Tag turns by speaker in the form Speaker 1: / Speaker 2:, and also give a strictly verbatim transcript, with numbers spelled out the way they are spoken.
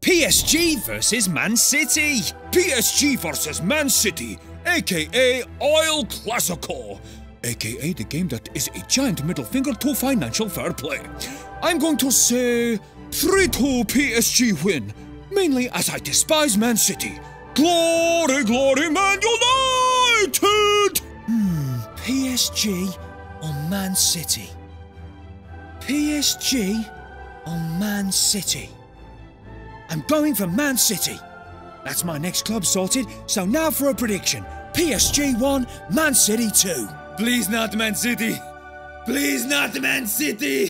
Speaker 1: P S G versus Man City.
Speaker 2: P S G versus Man City, aka El Clasico, aka the game that is a giant middle finger to financial fair play. I'm going to say three two P S G win, mainly as I despise Man City. Glory, glory, Man United!
Speaker 1: Hmm, P S G or Man City? P S G or Man City? I'm going for Man City. That's my next club sorted, so now for a prediction. P S G one, Man City two.
Speaker 2: Please not Man City. Please not Man City.